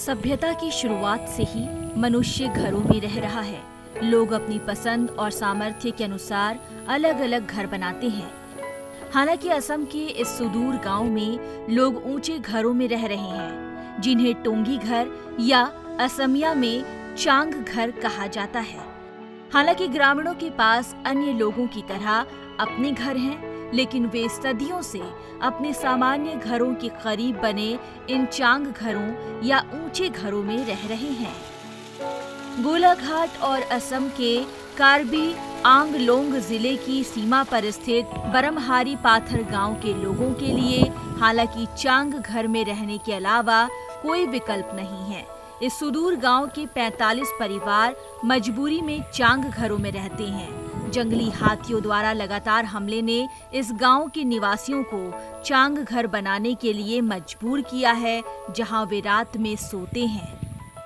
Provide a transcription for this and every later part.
सभ्यता की शुरुआत से ही मनुष्य घरों में रह रहा है। लोग अपनी पसंद और सामर्थ्य के अनुसार अलग अलग घर बनाते हैं। हालांकि असम के इस सुदूर गांव में लोग ऊंचे घरों में रह रहे हैं, जिन्हें टोंगी घर या असमिया में चांग घर कहा जाता है। हालांकि ग्रामीणों के पास अन्य लोगों की तरह अपने घर हैं, लेकिन वे सदियों से अपने सामान्य घरों के करीब बने इन चांग घरों या ऊंचे घरों में रह रहे हैं। गोलाघाट और असम के कार्बी आंगलोंग जिले की सीमा पर स्थित बरमहारी पाथर गांव के लोगों के लिए हालांकि चांग घर में रहने के अलावा कोई विकल्प नहीं है। इस सुदूर गांव के 45 परिवार मजबूरी में चांग घरों में रहते हैं। जंगली हाथियों द्वारा लगातार हमले ने इस गांव के निवासियों को चांग घर बनाने के लिए मजबूर किया है, जहां वे रात में सोते हैं।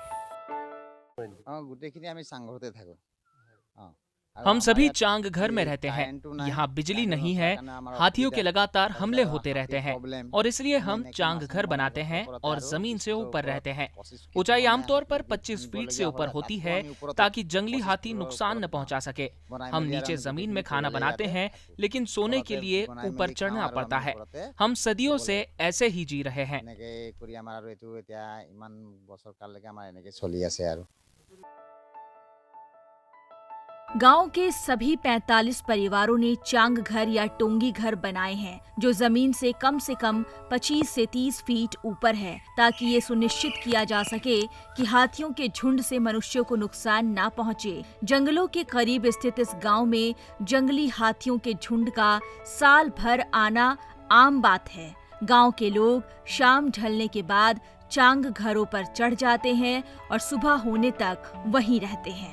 हम सभी चांग घर में रहते हैं। यहाँ बिजली नहीं है, हाथियों के लगातार हमले होते रहते हैं और इसलिए हम चांग घर बनाते हैं और जमीन से ऊपर रहते हैं। ऊंचाई आमतौर पर 25 फीट से ऊपर होती है ताकि जंगली हाथी नुकसान न पहुंचा सके। हम नीचे जमीन में खाना बनाते हैं, लेकिन सोने के लिए ऊपर चढ़ना पड़ता है। हम सदियों से ऐसे ही जी रहे हैं। गांव के सभी 45 परिवारों ने चांग घर या टोंगी घर बनाए हैं, जो जमीन से कम 25 से 30 फीट ऊपर है, ताकि ये सुनिश्चित किया जा सके कि हाथियों के झुंड से मनुष्यों को नुकसान ना पहुंचे। जंगलों के करीब स्थित इस गांव में जंगली हाथियों के झुंड का साल भर आना आम बात है। गांव के लोग शाम ढलने के बाद चांग घरों पर चढ़ जाते हैं और सुबह होने तक वहीं रहते हैं।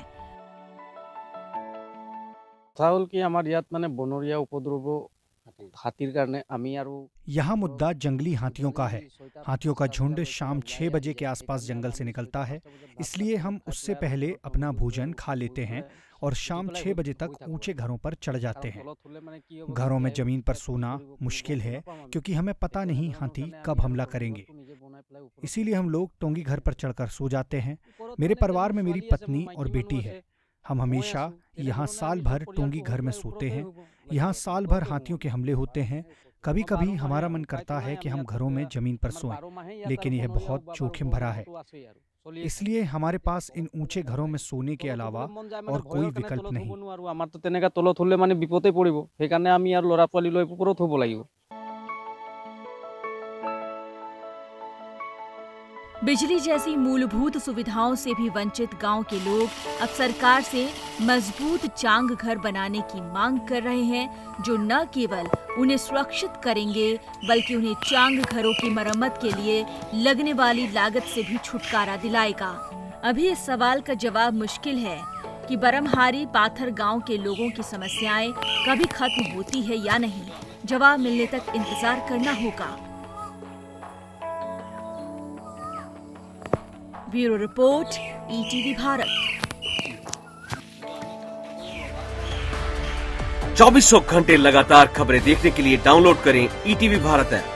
यहाँ मुद्दा जंगली हाथियों का है। हाथियों का झुंड शाम 6 बजे के आसपास जंगल से निकलता है, इसलिए हम उससे पहले अपना भोजन खा लेते हैं और शाम 6 बजे तक ऊंचे घरों पर चढ़ जाते हैं। घरों में जमीन पर सोना मुश्किल है, क्योंकि हमें पता नहीं हाथी कब हमला करेंगे। इसीलिए हम लोग टोंगी घर पर चढ़कर सो जाते हैं। मेरे परिवार में मेरी पत्नी और बेटी है। हम हमेशा यहाँ साल भर टोंगी घर में सोते हैं। यहाँ साल भर हाथियों के हमले होते हैं। कभी कभी हमारा मन करता है कि हम घरों में जमीन पर सोएं, लेकिन यह बहुत जोखिम भरा है। इसलिए हमारे पास इन ऊंचे घरों में सोने के अलावा और कोई विकल्प नहीं। बिजली जैसी मूलभूत सुविधाओं से भी वंचित गांव के लोग अब सरकार से मजबूत चांग घर बनाने की मांग कर रहे हैं, जो न केवल उन्हें सुरक्षित करेंगे बल्कि उन्हें चांग घरों की मरम्मत के लिए लगने वाली लागत से भी छुटकारा दिलाएगा। अभी इस सवाल का जवाब मुश्किल है कि बरमहारी पाथर गांव के लोगों की समस्याएं कभी खत्म होती है या नहीं। जवाब मिलने तक इंतजार करना होगा। Bureau report, ETV Bharat. 24 घंटे लगातार खबरें देखने के लिए डाउनलोड करें ईटीवी भारत ऐप।